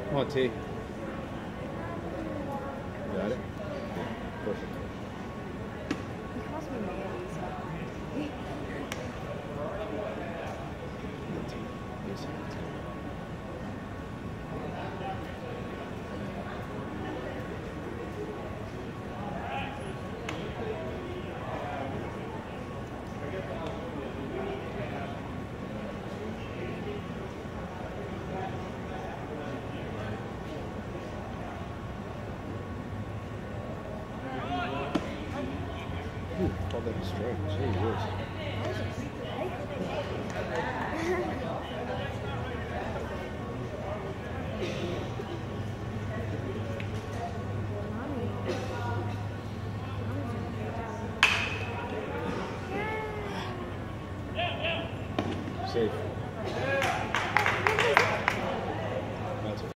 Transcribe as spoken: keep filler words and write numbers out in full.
Hot tea. Got it? Perfect. It cost me money, so. Yes. Ooh, call that a strike. Gee whiz. That was a creepy